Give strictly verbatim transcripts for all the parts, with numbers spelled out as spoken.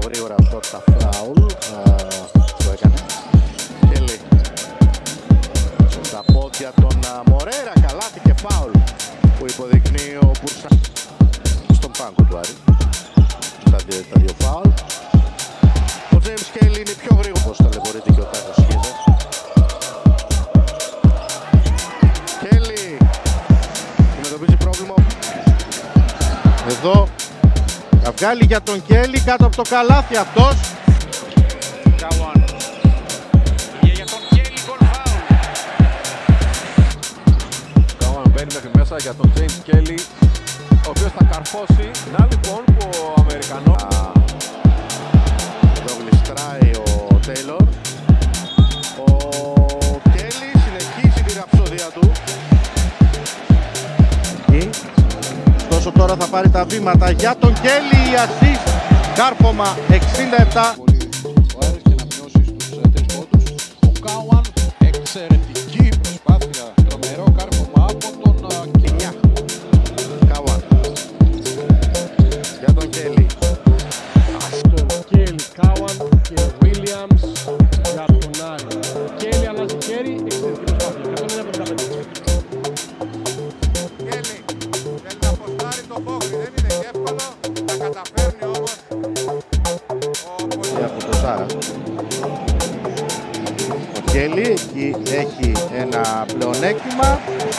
γρήγορα αυτό τα φάουλ που έκανε. Κέλλη στα πόδια των Μορέρα, καλάθι και φάουλ που υποδεικνύει ο Μπουρσα στον πάγκο του Άρη. Τα δύο, τα δύο φάουλ. Ο James Κέλλη είναι πιο γρήγορος, ταλαιπωρείται και ο Τάκος Σχίζας. Κέλλη αντιμετωπίζει πρόβλημα. Εδώ θα βγάλει για τον Κέλλη κάτω από το καλάθι αυτός. Καουάν. Και για τον Κέλλη γκολ φάουλ. Καουάν μπαίνει μέχρι μέσα για τον James Κέλλη, ο οποίος θα καρφώσει. Να λοιπόν που ο Αμερικανός. Εδώ γλιστράει ο Τέιλορ. Ο Κέλλη συνεχίζει τη ραψοδία του. Ωστόσο τώρα θα πάρει τα βήματα για τον Κέλλη, η assist, κάρφωμα εξήντα επτά. Ο Άρης και να μειώσει στους τρεις πόντους. Ο Καουάν, εξαιρετική προσπάθεια, τρομερό κάρφωμα από τον Κιλιά. Καουάν για τον Κέλλη. Τον Κέλλη, Καουάν και Williams για τον Άρη. Κέλλη αλλάζει χέρι, εξαιρετική προσπάθεια. εκατόν εβδομήντα πέντε. Κέλλη θέλει να αποστάρει το Μπόκρι, δεν είναι και εύκολο, τα καταφέρνει όμως ο Πολύς. Από το Σάρα. Ο Κέλλη εκεί έχει ένα πλεονέκτημα.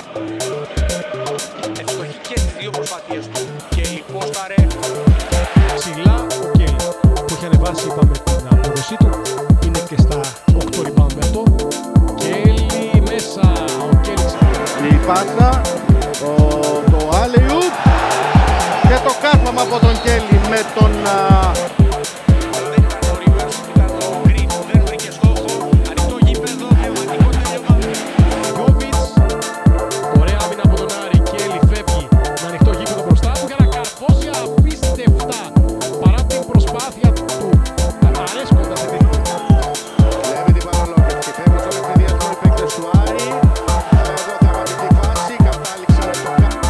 Ευστοχή και τις δύο προσπάθειες του. Κέλλη πόσταρε. Ψηλά ο Κέλλη που έχει ανεβάσει, είπαμε, την απόδοσή του. Είναι και στα οκτώ rebound με αυτό. Κέλλη μέσα, ο Κέλλη. Η πάσα, το, το alley-oop και το κάρφωμα από τον Κέλλη με τον α, Δεν ήταν το Rivers, ήταν το Green που δεν βρήκε στόχο. Ανοιχτό γήπεδο, πνευματικό τέλειωμα. Γιόβιτς, ωραία άμυνα από τον Άρη. Κέλλη φεύγει με ανοιχτό γήπεδο μπροστά του για να καρφώσει απίστευτα παρά την προσπάθεια του. Αρέσκοντας την δίκη. βλέπει την παραλόγια και φεύγουν στον εκδιασμό οι παίκτες του Άρη. Εδώ θεματική φάση, κατάληξε με το κάρφωμα.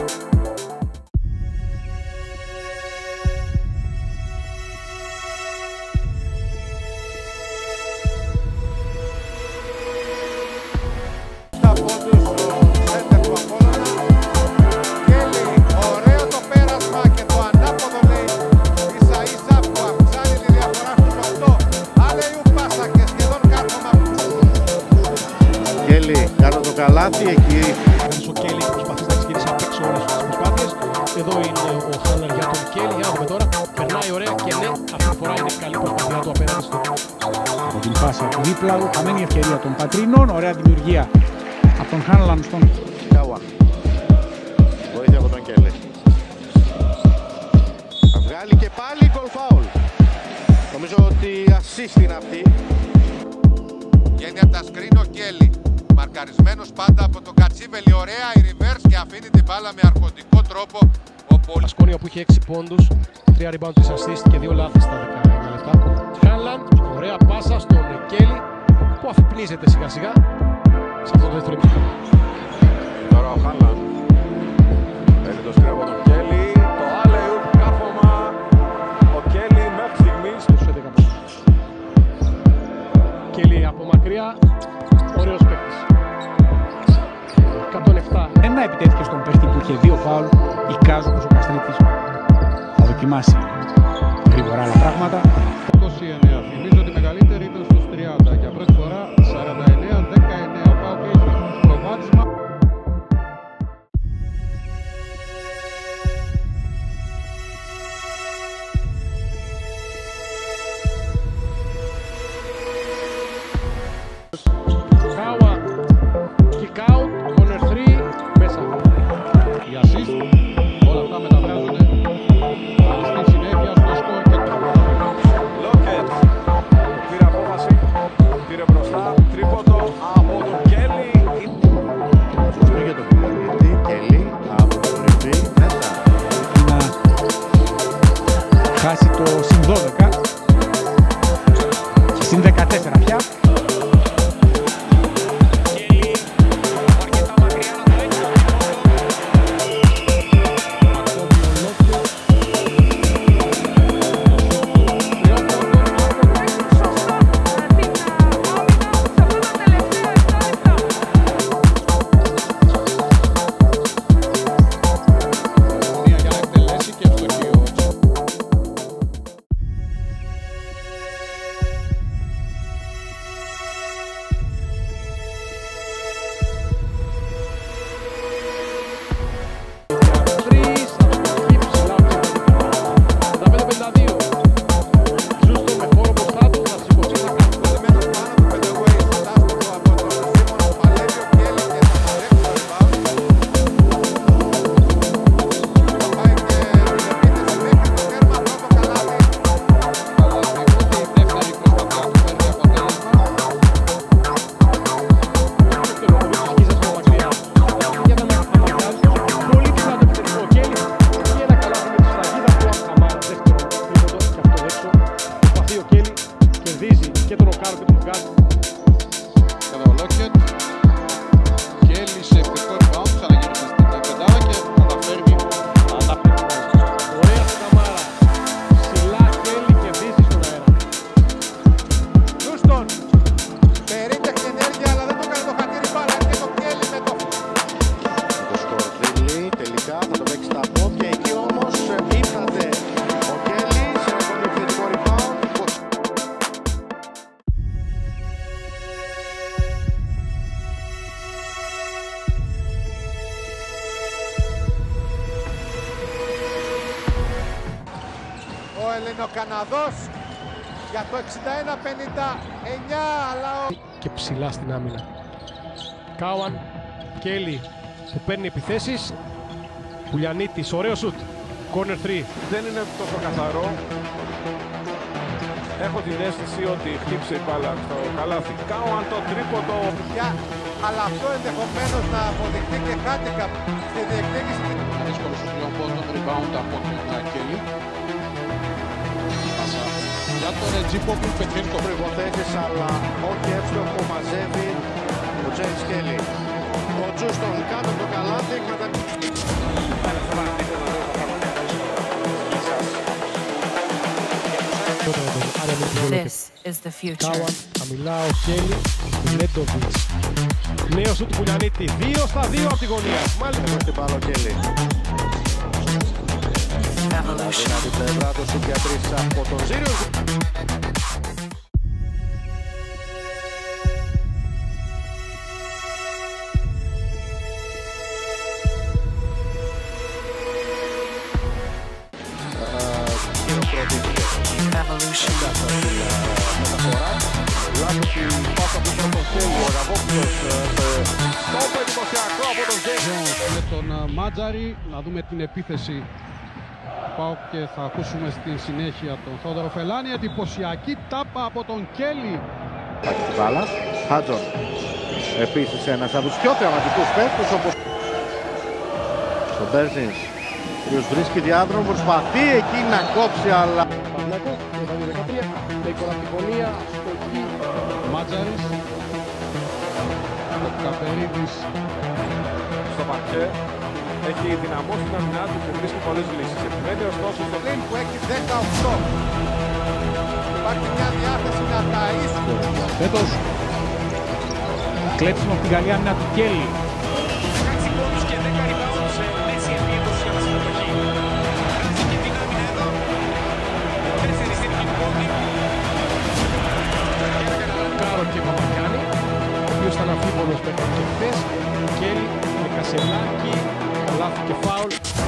Τα πόντους στο σέντερ του Απόλλωνα. Κέλλη, ωραίο το πέρασμα και το ανάποδο λέει ίσα ίσα που αυξάνει τη διαφορά στους οκτώ. Alley-oop πάσα και σχεδόν κάρφωμα. Κέλλη κάτω το καλάθι εκεί. Ο Κέλλη προσπαθεί να εξηγήσει απ' έξω όλες τις προσπάθειες. Εδώ είναι ο Χάνλερ για τον Κέλλη. Για να δούμε τώρα. Περνάει ωραία και ναι, αυτή τη φορά είναι καλή προσπάθειά του απέναντι στο. Από την πάσα του Δίπλαου, χαμένη ευκαιρία των Πατρίνων, ωραία δημιουργία από τον Χάνλαν στον Καουάν. Βοήθεια από τον Κέλλη. Θα βγάλει και πάλι γκολ φάουλ. Νομίζω ότι assist είναι αυτή. Βγαίνει από τα σκριν ο Κέλλη. Μαρκαρισμένος πάντα από τον Κατσίβελη. Ωραία η reverse και αφήνει την μπάλα με αρχοντικό τρόπο. Ο Πολύς. Πασκόνια που είχε έξι πόντους, τρία rebound της assist και δύο λάθη στα δεκαεννιά λεπτά. Χάνλαν, ωραία πάσα στον Κέλλη που αφυπνίζεται σιγά σιγά σε αυτό το δεύτερο ημίχρονο. Τώρα ο Χάνλαν παίρνει το σκριν από τον Κέλλη. Το alley-oop, κάρφωμα. Ο Κέλλη μέχρι στιγμής. Στους έντεκα πόντους. Κέλλη από μακριά, ωραίος παίκτης. εκατόν επτά. ένα επιτέθηκε στον παίχτη που είχε δύο φάουλ. Εικάζω πως ο Καστρίτης θα δοκιμάσει γρήγορα άλλα πράγματα. είκοσι εννέα. Θυμίζω ότι η μεγαλύτερη ήταν στους τριάντα. Για πρώτη φορά σαράντα εννέα δεκαεννέα. Ο ΠΑΟΚ έχει προβάδισμα. Κάουα, kick out, corner τρία, μέσα. Η assist, όλα αυτά μεταφράζονται στη συνέχεια στο σκορ και το Καναδός για το εξήντα ένα πενήντα εννιά, αλλά ο... Και ψηλά στην άμυνα. Κάουαν, Κέλλη που παίρνει επιθέσεις. Πουλιανίτης, ωραίο σουτ. Corner τρία. Δεν είναι τόσο καθαρό. Έχω την αίσθηση ότι χτύψε η μπάλα στο καλάθι. Κάουαν το τρίποντο. Αλλά αυτό ενδεχομένως να αποδειχθεί και handicap στη διεκδίκηση. Δύσκολος ο πλέον πόντων, rebound από τον Κέλλη. Πάσα για τον Ετζίπο που πετυχαίνει το Προϋποθέσεις, αλλά όχι εύστοχο μαζεύει ο Τζέιμς Κέλλη. Ο Τζούστον κάτω από το καλάθι κατα... This is the future. Κάουαν, χαμηλά ο Κέλλη, Νέντοβιτς. Νέο σουτ του Πουλιανίτη, δύο στα δύο από τη γωνία. Μάλιστα. Εδώ στην μπάλα ο Κέλλη. Evolution. Δυνατή πλευρά του σουτ για τρεις από τον Ζήριο. Evolution. Μεταφορά. Λάθος η πάσα του στον Κέλλη. Ο Ραβόπουλος στο εντυπωσιακό από τον Τζέιμς. με τον Μάτζαρη. Να δούμε την επίθεση πάω και θα ακούσουμε στη συνέχεια τον Θόδωρο Φελάνη. Εντυπωσιακή τάπα από τον Κέλλη. Πάει την μπάλα. Χάτζον. Επίσης ένας από τους πιο θεαματικούς παίκτες όπως ο Μπέρζινς. Ο οποίος βρίσκει διάδρομο, προσπαθεί εκεί να κόψει, αλλά... Πανάκο, το δύο δεκατρία, Νίκολα από τη γωνία, στο εκεί. Μάτζαρης. Ο Καπερίδης Στο παρκέ. Έχει δυναμώσει την αμυνά του και βρίσκει πολλές λύσεις. Επιμένει ωστόσο στο Λίν που έχει δεκαοκτώ. Υπάρχει μια διάθεση να ταΐσουν. Φέτος κλέψιμο από την καλή άμυνα του Κέλλη. έξι πόντους και δέκα rebound σε μέση επίδοση για συμμετοχή. Χάσει και την άμυνα εδώ. Τέσσερις είναι οι πόντοι. Κάρο και Παπαγιάννη, ο οποίος ήταν αμφίβολος μέχρι και χθες. Κέλλη με Κασελάκη, λάθη και φάουλ.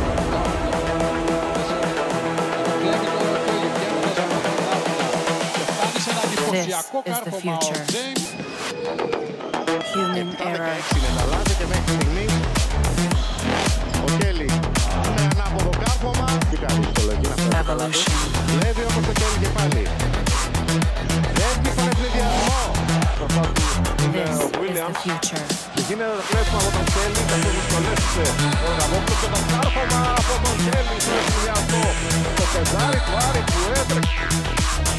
βλέπει τώρα ο Κέλλη βγαίνοντας από την άμυνα και φτάνει σε ένα εντυπωσιακό This is the κάρφωμα ο future. Τζέιμς. Human error. έξι είναι τα λάθη και μέχρι στιγμής ο Κέλλη με ανάποδο κάρφωμα. Τι κάνει στο λογική να φέρει το καλάθι. Evolution. Βλέπει όμως το Κέλλη και πάλι. Έχει τον ευνηδιασμό. σωστά του είναι This ο is the Βίλιαμς. future. Και γίνεται το κλέψιμο από τον Κέλλη, καθώς δυσκολεύτηκε ο Ραβόπουλος και το κάρφωμα από τον Κέλλη στο συνδυασμό. Το πεντάρι του Άρη που έτρεξε.